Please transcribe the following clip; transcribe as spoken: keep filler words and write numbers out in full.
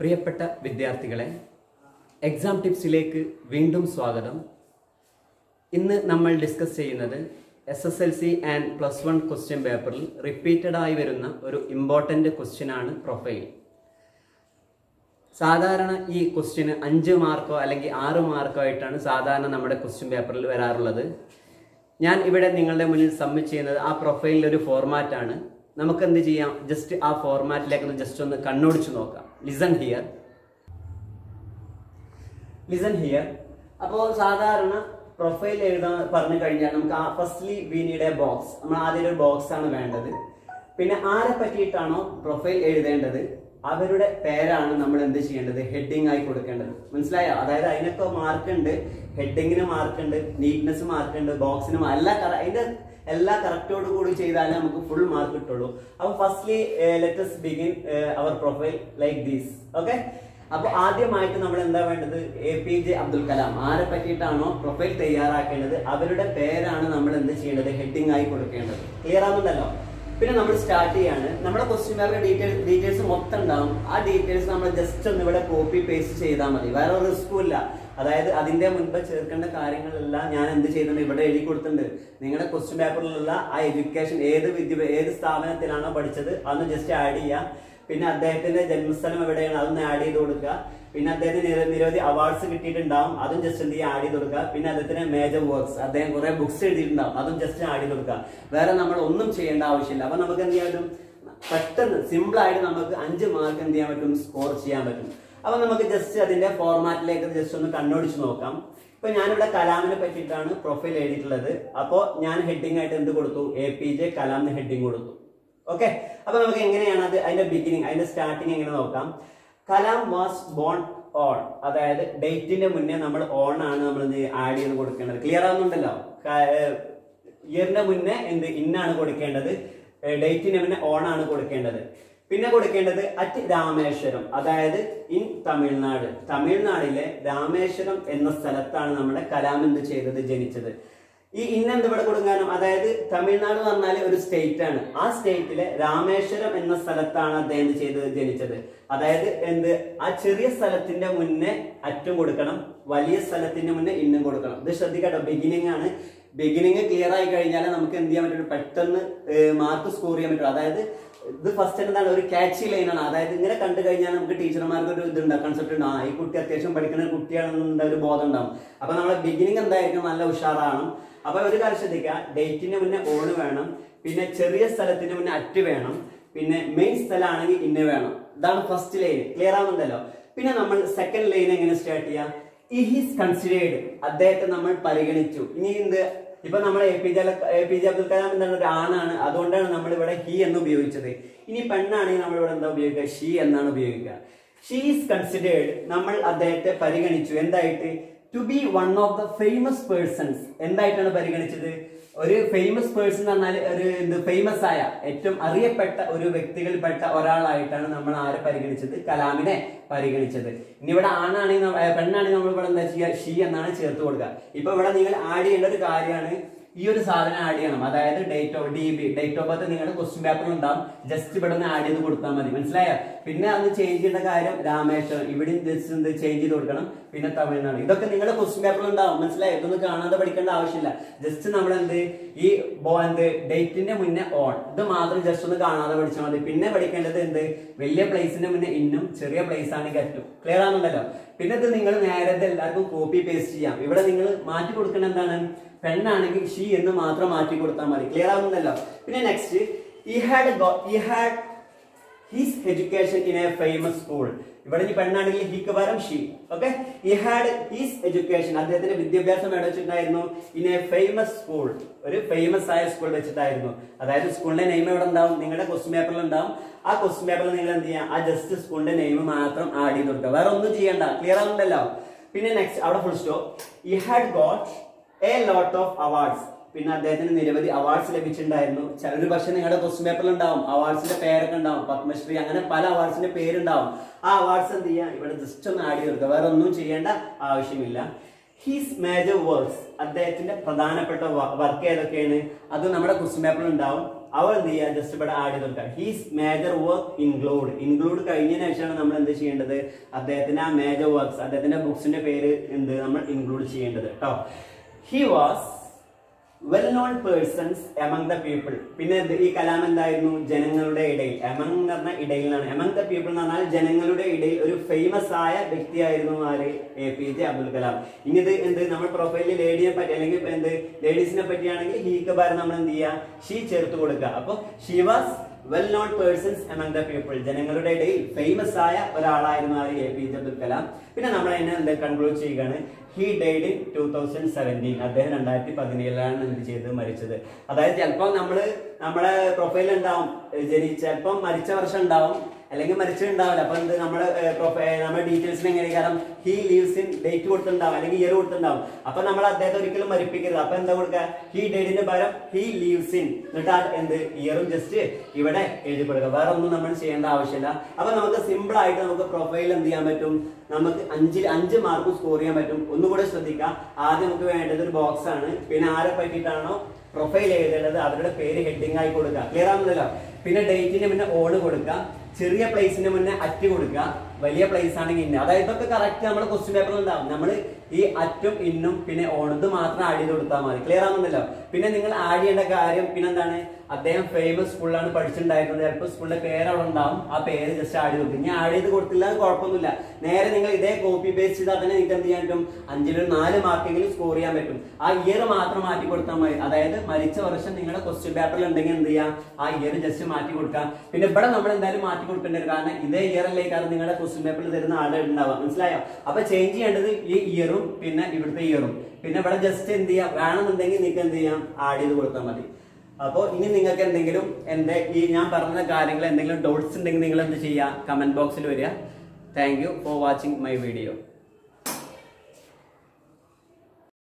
പ്രിയപ്പെട്ട വിദ്യാർത്ഥികളെ, എക്സാം ടിപ്സിലേക്ക് വീണ്ടും സ്വാഗതം. ഇന്ന് നമ്മൾ ഡിസ്കസ് ചെയ്യുന്നത് S S L C and plus one question പേപ്പറിൽ റിപ്പീറ്റഡ് ആയി വരുന്ന ഒരു ഇമ്പോർട്ടൻ്റ് ക്വസ്റ്റ്യൻ ആണ് പ്രൊഫൈൽ. സാധാരണ ഈ ക്വസ്റ്റ്യന് അഞ്ച് മാർക്കോ അല്ലെങ്കിൽ ആറ് മാർക്കോ ആയിട്ടാണ് സാധാരണ നമ്മുടെ ക്വസ്റ്റ്യൻ പേപ്പറിൽ വരാറുള്ളത്. ഞാൻ ഇവിടെ നിങ്ങളുടെ മുന്നിൽ സബ്മിറ്റ് ചെയ്യുന്നത് ആ പ്രൊഫൈലിൻ്റെ ഒരു ഫോർമാറ്റാണ്. നമുക്ക് എന്ത് ചെയ്യാം, ജസ്റ്റ് ആ ഫോർമാറ്റിലേക്ക് ഒന്ന് ജസ്റ്റ് ഒന്ന് കണ്ണോടിച്ച് നോക്കാം. ലിസൺ ഹിയർ ലിസൺ ഹിയർ അപ്പോൾ സാധാരണ പ്രൊഫൈൽ എഴുതാൻ പറഞ്ഞു കഴിഞ്ഞാൽ നമുക്ക് ആ firstly we need a box. നമ്മൾ ആദ്യം ഒരു ബോക്സ് ആണ് വേണ്ടത്. പിന്നെ ആരെ പറ്റിയിട്ടാണോ പ്രൊഫൈൽ എഴുതേണ്ടത് അവരുടെ പേരാണ് നമ്മൾ എന്ത് ചെയ്യേണ്ടത്, ഹെഡിങ് ആയി കൊടുക്കേണ്ടത്. മനസ്സിലായോ? അതായത് അതിനൊക്കെ മാർക്ക് ഉണ്ട്, ഹെഡിങ്ങിന് മാർക്ക് ഉണ്ട്, നീറ്റ്നെസ് മാർക്ക് ഉണ്ട്, ബോക്സിന് എല്ലാ അതിന്റെ എല്ലാ കറക്റ്റോട് കൂടി ചെയ്താലേ നമുക്ക് ഫുൾ മാർക്ക് കിട്ടുള്ളൂ. അപ്പൊ firstly let us begin our profile like these. Okay, അപ്പൊ ആദ്യമായിട്ട് നമ്മൾ എന്താ വേണ്ടത്, A P J Abdul Kalam ആരെ പറ്റിയിട്ടാണോ പ്രൊഫൈൽ തയ്യാറാക്കേണ്ടത് അവരുടെ പേരാണ് നമ്മൾ എന്ത് ചെയ്യേണ്ടത്, ഹെഡിങ് ആയി കൊടുക്കേണ്ടത്. ക്ലിയർ ആവുന്നുണ്ടല്ലോ? പിന്നെ നമ്മൾ സ്റ്റാർട്ട് ചെയ്യാണ്. നമ്മുടെ ക്വസ്റ്റ്യൻ പേപ്പറിലെ ഡീറ്റെയിൽ ഡീറ്റെയിൽസ് മൊത്തം ഉണ്ടാവും. ആ ഡീറ്റെയിൽസ് നമ്മൾ ജസ്റ്റ് ഒന്ന് ഇവിടെ കോപ്പി പേസ്റ്റ് ചെയ്താൽ മതി, വേറെ ഒരു റിസ്കും ഇല്ല. അതായത് അതിന്റെ മുൻപ് ചേർക്കേണ്ട കാര്യങ്ങളെല്ലാം ഞാൻ എന്ത് ചെയ്തിട്ടുണ്ട്, ഇവിടെ എഴുതി കൊടുത്തിട്ടുണ്ട്. നിങ്ങളുടെ ക്വസ്റ്റ്യൻ പേപ്പറിലുള്ള ആ എഡ്യൂക്കേഷൻ ഏത് വിദ്യ ഏത് സ്ഥാപനത്തിലാണോ പഠിച്ചത് അതൊന്ന് ജസ്റ്റ് ആഡ് ചെയ്യാം. പിന്നെ അദ്ദേഹത്തിന്റെ ജന്മസ്ഥലം എവിടെയാണ് അതൊന്ന് ആഡ് ചെയ്ത് കൊടുക്കുക. പിന്നെ അദ്ദേഹത്തിന് നിരവധി അവാർഡ്സ് കിട്ടിയിട്ടുണ്ടാവും, അതും ജസ്റ്റ് എന്ത് ചെയ്യുക, ആഡ് ചെയ്ത് കൊടുക്കുക. പിന്നെ അദ്ദേഹത്തിന് മേജർ വർക്ക്സ്, അദ്ദേഹം കുറെ ബുക്സ് എഴുതിയിട്ടുണ്ടാവും, അതും ജസ്റ്റ് ആഡ് ചെയ്ത് കൊടുക്കുക. വേറെ നമ്മൾ ഒന്നും ചെയ്യേണ്ട ആവശ്യമില്ല. അപ്പൊ നമുക്ക് എന്ത് ചെയ്യാൻ പറ്റും, പെട്ടെന്ന് സിമ്പിൾ ആയിട്ട് നമുക്ക് അഞ്ച് മാർക്ക് എന്ത് ചെയ്യാൻ പറ്റും, സ്കോർ ചെയ്യാൻ പറ്റും. അപ്പൊ നമുക്ക് ജസ്റ്റ് അതിന്റെ ഫോർമാറ്റിലേക്ക് ജസ്റ്റ് ഒന്ന് കണ്ണോടിച്ച് നോക്കാം. ഇപ്പൊ ഞാനിവിടെ കലാമിനെ പറ്റിയിട്ടാണ് പ്രൊഫൈൽ എഴുതിയിട്ടുള്ളത്. അപ്പോ ഞാൻ ഹെഡിങ് ആയിട്ട് എന്ത് കൊടുത്തു, A P J Kalam heading കൊടുത്തു. ഓക്കെ, അപ്പൊ നമുക്ക് എങ്ങനെയാണ് അത് അതിന്റെ ബിഗിനിങ് അതിന്റെ സ്റ്റാർട്ടിങ് എങ്ങനെ നോക്കാം. കലാം വാസ് ബോൺ ഓൺ, അതായത് ഡേറ്റിന്റെ മുന്നേ നമ്മൾ ഓൺ ആണ് നമ്മൾ ആഡ് ചെയ്ത് കൊടുക്കേണ്ടത്. ക്ലിയർ ആവുന്നുണ്ടല്ലോ? ഇയറിന്റെ മുന്നേ എന്ത് ഇന്നാണ് കൊടുക്കേണ്ടത്, ഡേറ്റിന്റെ മുന്നേ ഓൺ ആണ് കൊടുക്കേണ്ടത്. പിന്നെ കൊടുക്കേണ്ടത് അറ്റ് രാമേശ്വരം, അതായത് ഇൻ തമിഴ്നാട്. തമിഴ്നാടിലെ രാമേശ്വരം എന്ന സ്ഥലത്താണ് നമ്മുടെ കലാം എന്ത് ചെയ്തത്, ജനിച്ചത്. ഈ ഇന്നെന്ത് ഇവിടെ കൊടുക്കാനും, അതായത് തമിഴ്നാട് എന്ന് പറഞ്ഞാൽ ഒരു സ്റ്റേറ്റ് ആണ്. ആ സ്റ്റേറ്റിലെ രാമേശ്വരം എന്ന സ്ഥലത്താണ് അദ്ദേഹം എന്ത് ചെയ്തത്, ജനിച്ചത്. അതായത് എന്ത്, ആ ചെറിയ സ്ഥലത്തിന്റെ മുന്നേ അറ്റും കൊടുക്കണം, വലിയ സ്ഥലത്തിന്റെ മുന്നേ ഇന്നും കൊടുക്കണം. ഇത് ശ്രദ്ധിക്കട്ടോ, ബിഗിനിങ് ആണ്. ബിഗിനിങ് ക്ലിയർ ആയി കഴിഞ്ഞാൽ നമുക്ക് എന്ത് ചെയ്യാൻ പറ്റും, പെട്ടെന്ന് മാർക്ക് സ്കോർ ചെയ്യാൻ പറ്റും. അതായത് ഇത് ഫസ്റ്റ് എന്താണ്, ഒരു ക്യാച്ചി ലൈനാണ്. അതായത് ഇങ്ങനെ കണ്ടു കഴിഞ്ഞാൽ നമുക്ക് ടീച്ചർമാർക്ക് ഒരു ഇതുണ്ടാവും, കൺസെപ്റ്റ് ഉണ്ടാവും, ആ ഈ കുട്ടി അത്യാവശ്യം പഠിക്കുന്ന ഒരു കുട്ടിയാണെന്നുള്ള ഒരു ബോധം ഉണ്ടാവും. അപ്പൊ നമ്മളെ ബിഗിനിങ് എന്തായിരിക്കും, നല്ല ഉഷാറാണ്. അപ്പൊ ഒരു കാര്യം ശ്രദ്ധിക്കുക, ഡേറ്റിന് മുന്നേ ഓണ് വേണം, പിന്നെ ചെറിയ സ്ഥലത്തിന് മുന്നേ അറ്റ് വേണം, പിന്നെ മെയിൻ സ്ഥലമാണെങ്കിൽ ഇന്ന് വേണം. ഇതാണ് ഫസ്റ്റ് ലൈൻ. ക്ലിയർ ആവുന്നുണ്ടല്ലോ? പിന്നെ നമ്മൾ സെക്കൻഡ് ലൈൻ എങ്ങനെ സ്റ്റാർട്ട് ചെയ്യാം, ഈ ഹിസ് കൺസിഡേർഡ്, അദ്ദേഹത്തെ നമ്മൾ പരിഗണിച്ചു. ഇനി എന്ത്, ഇപ്പൊ നമ്മൾ A P J A P J Abdul Kalam എന്താണ്, ഒരു ആണാണ്, അതുകൊണ്ടാണ് നമ്മൾ ഇവിടെ ഹി എന്ന് ഉപയോഗിച്ചത്. ഇനി പെണ്ണാണെങ്കിൽ നമ്മൾ ഇവിടെ എന്താ ഉപയോഗിക്കുക, ഷീ എന്നാണ് ഉപയോഗിക്കുക. ഷീ ഈസ് കൺസിഡേർഡ്, നമ്മൾ അദ്ദേഹത്തെ പരിഗണിച്ചു എന്തായിട്ട്, to be one of the famous persons. എന്തായിട്ടാണ് പരിഗണിച്ചത്, ഒരു ഫേമസ് പേഴ്സൺ പറഞ്ഞാൽ ഒരു എന്ത്, ഫേമസ് ആയ ഏറ്റവും അറിയപ്പെട്ട ഒരു വ്യക്തികളിൽപ്പെട്ട ഒരാളായിട്ടാണ് നമ്മൾ ആരെ പരിഗണിച്ചത്, കലാമിനെ പരിഗണിച്ചത്. ഇനി ഇവിടെ ആണാണെങ്കിൽ പെണ്ണാണെങ്കിൽ നമ്മൾ ഇവിടെ എന്താ ചെയ്യുക, ഷീ എന്നാണ് ചേർത്ത് കൊടുക്കുക. ഇപ്പൊ ഇവിടെ നിങ്ങൾ ആഡ് ചെയ്യേണ്ട ഒരു കാര്യമാണ്, ഈ ഒരു സാധനം ആഡ് ചെയ്യണം. അതായത് date of D B date of birth നിങ്ങളുടെ ക്വസ്റ്റ്യൻ പേപ്പറിൽ ഉണ്ടാവും, ജസ്റ്റ് ഇവിടെ നിന്ന് ആഡ് ചെയ്ത് കൊടുത്താൽ മതി. മനസ്സിലായോ? പിന്നെ അന്ന് ചേഞ്ച് ചെയ്യേണ്ട കാര്യം രാമേശ്വരം, ഇവിടെയും ജസ്റ്റ് എന്ത് ചേഞ്ച് ചെയ്ത് കൊടുക്കണം. പിന്നെ തമിഴ്നാട്, ഇതൊക്കെ നിങ്ങളുടെ ക്വസ്റ്റ്യൻ പേപ്പറിൽ ഉണ്ടാവും. മനസ്സിലായോ? ഇതൊന്നും കാണാതെ പഠിക്കേണ്ട ആവശ്യമില്ല. ജസ്റ്റ് നമ്മൾ എന്ത് ഈ എന്ത് ഡേറ്റിന്റെ മുന്നേ ഓൺ, ഇത് മാത്രം ജസ്റ്റ് ഒന്ന് കാണാതെ പഠിച്ചാൽ മതി. പിന്നെ പഠിക്കേണ്ടത് എന്ത്, വലിയ പ്ലേസിന്റെ മുന്നേ ഇന്നും, ചെറിയ പ്ലേസ് ആണ് ഗറ്റും. ക്ലിയർ ആണെന്നുണ്ടല്ലോ? പിന്നെ ഇത് നിങ്ങൾ നേരത്തെ എല്ലാവർക്കും കോപ്പി പേസ്റ്റ് ചെയ്യാം. ഇവിടെ നിങ്ങൾ മാറ്റി കൊടുക്കേണ്ട എന്താണ്, പെണ്ണാണെങ്കിൽ ഷീ എന്ന് മാത്രം മാറ്റി കൊടുത്താൽ മതി. ക്ലിയർ ആവുന്നല്ലോ? പിന്നെ next, he had got he had his education in a famous school. ഇവിടെ ഈ പെണ്ണാണെങ്കിൽ ഹിക്ക് പകരം she. Okay, he had his education, അദ്ദേഹത്തിന്റെ വിദ്യാഭ്യാസം എവിടെ വെച്ചിട്ടായിരുന്നു, in a famous school, ഒരു ഫേമസ് ആയ സ്കൂൾ വെച്ചിട്ടായിരുന്നു. അതായത് സ്കൂളിന്റെ നെയിം എവിടെ ഉണ്ടാവും, നിങ്ങളുടെ ക്വസ്റ്റ്യൻ പേപ്പറിൽ ഉണ്ടാവും. ആ ക്വസ്റ്റ്യൻ പേപ്പറിൽ നിങ്ങൾ എന്ത് ചെയ്യാം, ആ ജസ്റ്റ് സ്കൂളിന്റെ നെയിം മാത്രം ആഡ് ചെയ്ത് കൊടുക്കുക, വേറെ ഒന്നും ചെയ്യണ്ട. ക്ലിയർ ആവുന്നുണ്ടല്ലോ? പിന്നെ നെക്സ്റ്റ് അവിടെ full stop. he had got a lot of awards, പിന്നെ അദ്ദേഹത്തിന് നിരവധി അവാർഡ്സ് ലഭിച്ചിട്ടുണ്ടായിരുന്നു. ഒരു പക്ഷെ നിങ്ങളുടെ ക്വസ്റ്റ്യൻ പേപ്പറിൽ ഉണ്ടാവും, അവാർഡ്സിന്റെ പേരൊക്കെ ഉണ്ടാവും, പത്മശ്രീ, അങ്ങനെ പല അവാർഡ്സിന്റെ പേരുണ്ടാവും. ആ അവാർഡ്സ് എന്ത് ചെയ്യാം, ഇവിടെ ജസ്റ്റ് ഒന്ന് ആഡ് ചെയ്ത് കൊടുക്കുക, വേറെ ഒന്നും ചെയ്യേണ്ട ആവശ്യമില്ല. ഹിസ് മേജർ വർക്ക്സ്, അദ്ദേഹത്തിന്റെ പ്രധാനപ്പെട്ട വർക്ക് ഏതൊക്കെയാണ് അത് നമ്മുടെ ക്വസ്റ്റ്യൻ പേപ്പറിൽ ഉണ്ടാവും. അവൾ എന്ത് ചെയ്യുക, ജസ്റ്റ് ഇവിടെ ആഡ് ചെയ്ത് കൊടുക്കുക. His major work include. Include കഴിഞ്ഞതിന് ശേഷമാണ് നമ്മൾ എന്ത് ചെയ്യേണ്ടത്, അദ്ദേഹത്തിന്റെ ആ മേജർ വർക്ക്സ്, അദ്ദേഹത്തിന്റെ ബുക്സിന്റെ പേര് എന്ത് നമ്മൾ ഇൻക്ലൂഡ് ചെയ്യേണ്ടത് കേട്ടോ. He was well known persons among the people. പിന്നെ ഈ കലാം എന്തായിരുന്നു, ജനങ്ങളുടെ ഇടയിൽ. എമംഗ് എന്ന് പറഞ്ഞ ഇടയിലാണ്. എമംഗ് ദ പീപ്പിൾ എന്ന് പറഞ്ഞാൽ ജനങ്ങളുടെ ഇടയിൽ ഒരു ഫേമസ് ആയ വ്യക്തിയായിരുന്നു ആര്, A P J Abdul Kalam. ഇനി ഇത് എന്ത് നമ്മൾ പ്രൊഫൈലിൽ ലേഡിയെ പറ്റി അല്ലെങ്കിൽ എന്ത് ലേഡീസിനെ പറ്റിയാണെങ്കിൽ ഹീക്ക് പകരം നമ്മൾ എന്ത് ചെയ്യുക, ഷീ ചേർത്ത് കൊടുക്കുക. അപ്പൊ she was well known persons among the people, ജനങ്ങളുടെ ഇടയിൽ ഫേമസ് ആയ ഒരാളായിരുന്നു ആര്, A P J Abdul Kalam. പിന്നെ നമ്മൾ അതിനെ എന്ത് കൺക്ലൂഡ് ചെയ്യുകയാണ്, he died in two thousand seventeen. അദ്ദേഹം രണ്ടായിരത്തി പതിനേഴിലാണ് എന്ത് ചെയ്ത് മരിച്ചത്. അതായത് ചിലപ്പോൾ നമ്മള് നമ്മുടെ പ്രൊഫൈൽ ഉണ്ടാവും ജനി ചിലപ്പം മരിച്ച വർഷം ഉണ്ടാവും അല്ലെങ്കിൽ മരിച്ചിട്ടുണ്ടാവില്ല. അപ്പൊ എന്ത് നമ്മുടെ പ്രൊഫൈൽ നമ്മുടെ ഡീറ്റെയിൽസിന് എങ്ങനെ കാരണം ഹി ലീവ്സ് ഇൻ ഡേറ്റ് കൊടുത്തിട്ടുണ്ടാവും അല്ലെങ്കിൽ ഇയർ കൊടുത്തിട്ടുണ്ടാവും. അപ്പൊ നമ്മൾ അദ്ദേഹത്തെ ഒരിക്കലും മരിപ്പിക്കരുത്. അപ്പൊ എന്താ കൊടുക്കുക, ഹി ഡേറ്റിന്റെ പകരം ഹി ലീവ്സ് ഇൻ, എന്നിട്ട് എന്ത് ഇയറും ജസ്റ്റ് ഇവിടെ എഴുതി കൊടുക്കുക. വേറെ ഒന്നും നമ്മൾ ചെയ്യേണ്ട ആവശ്യമില്ല. അപ്പൊ നമുക്ക് സിമ്പിൾ ആയിട്ട് നമുക്ക് പ്രൊഫൈൽ എന്ത് ചെയ്യാൻ പറ്റും, നമുക്ക് അഞ്ചിൽ അഞ്ച് മാർക്ക് സ്കോർ ചെയ്യാൻ പറ്റും. ഒന്നുകൂടെ ശ്രദ്ധിക്കാം. ആദ്യം നമുക്ക് വേണ്ടത് ഒരു ബോക്സ് ആണ്. പിന്നെ ആരെ പറ്റിയിട്ടാണോ പ്രൊഫൈൽ എഴുതേണ്ടത് അവരുടെ പേര് ഹെഡിങ് ആയി കൊടുക്കുക. ക്ലിയർ ആവുന്നല്ലോ. പിന്നെ ഡേറ്റിന് മുന്നേ ഓൺ കൊടുക്കുക. ചെറിയ പ്ലേസിന് മുന്നേ അറ്റ് കൊടുക്കുക. വലിയ പ്ലേസ് ആണെങ്കിൽ ഇന്ന. അതായത് ഇതൊക്കെ കറക്റ്റ് നമ്മുടെ ക്വസ്റ്റ്യൻ പേപ്പറിൽ ഉണ്ടാവും. നമ്മൾ ഈ അറ്റും ഇന്നും പിന്നെ ഓണത് മാത്രം ആഡ് ചെയ്ത് കൊടുത്താൽ മതി. ക്ലിയർ ആവുന്നല്ലോ. പിന്നെ നിങ്ങൾ ആഡ് ചെയ്യേണ്ട കാര്യം പിന്നെ എന്താണ്, അദ്ദേഹം ഫേമസ് സ്കൂളിലാണ് പഠിച്ചിട്ടുണ്ടായിരുന്നത്. ചിലപ്പോൾ സ്കൂളിന്റെ പേര് അവിടെ ഉണ്ടാവും. ആ പേര് ജസ്റ്റ് ആഡ് ചെയ്ത് കൊടുക്കും. ഇനി ആഡ് ചെയ്ത് കൊടുത്തില്ല കുഴപ്പമൊന്നുമില്ല. നേരെ നിങ്ങൾ ഇതേ കോപ്പി പേസ്റ്റ് ചെയ്താൽ തന്നെ നിങ്ങൾക്ക് എന്ത് ചെയ്യാൻ പറ്റും, അഞ്ചിലൊരു നാല് മാർക്കെങ്കിലും സ്കോർ ചെയ്യാൻ പറ്റും. ആ ഇയർ മാത്രം മാറ്റി കൊടുത്താൽ മതി. അതായത് മരിച്ച വർഷം നിങ്ങളുടെ ക്വസ്റ്റ്യൻ പേപ്പറിൽ ഉണ്ടെങ്കിൽ എന്ത് ചെയ്യാം, ആ ഇയർ ജസ്റ്റ് മാറ്റി കൊടുക്കാം. പിന്നെ ഇവിടെ നമ്മൾ എന്തായാലും മാറ്റി കൊടുക്കേണ്ടി വരും. കാരണം ഇതേ ഇയറിലേക്കാണ് നിങ്ങളുടെ ക്വസ്റ്റ്യൻ പേപ്പറിൽ തരുന്ന ആളെ ഉണ്ടാവുക. മനസ്സിലായോ? അപ്പൊ ചേഞ്ച് ചെയ്യേണ്ടത് ഈ ഇയറും പിന്നെ ഇവിടുത്തെ ഇയറും. പിന്നെ ഇവിടെ ജസ്റ്റ് എന്ത് ചെയ്യാം, വേണമെന്നുണ്ടെങ്കിൽ നിങ്ങൾക്ക് എന്ത് ചെയ്യാം, ആഡ് ചെയ്ത് കൊടുത്താൽ മതി. അപ്പോൾ ഇനി നിങ്ങൾക്ക് എന്തെങ്കിലും എന്റെ ഈ ഞാൻ പറഞ്ഞ കാര്യങ്ങൾ എന്തെങ്കിലും ഡൗട്ട്സ് ഉണ്ടെങ്കിൽ നിങ്ങൾ എന്ത് ചെയ്യുക, കമന്റ് ബോക്സിൽ വരിക. Thank you for watching my video.